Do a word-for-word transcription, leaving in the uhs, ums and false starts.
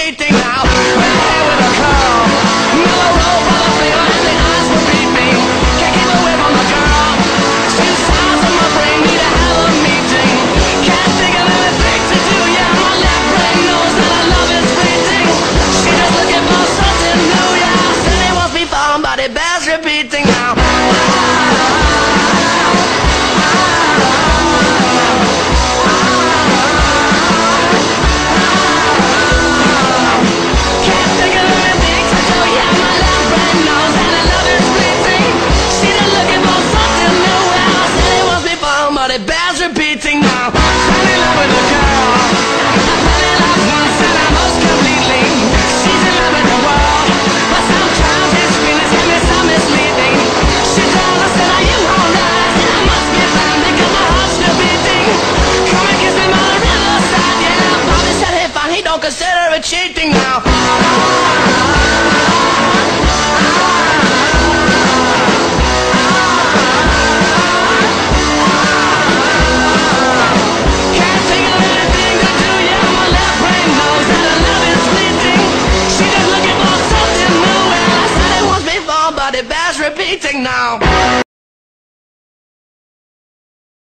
cheating now. Red hair with a curl, mellow roll by the flavor, and the eyes were beeping. Can't keep away from the girl. Two sides of my brain need to have a meeting. Can't think of anything to do. Yeah, my left brain knows that our love is fleeting. She just looking for something new. Yeah, said it won't be found, but it bears repeating now. But it bears repeating now. Fell in love with a girl. I fell in love once and I most completely. She's in love with the world, but sometimes his feelings can be so misleading. She told us that I am all right, and I must be fine because my heart's still beating. Come and kiss me by the riverside. Yeah, Bobby said hey fine, he don't consider it cheating now. But it bears repeating now.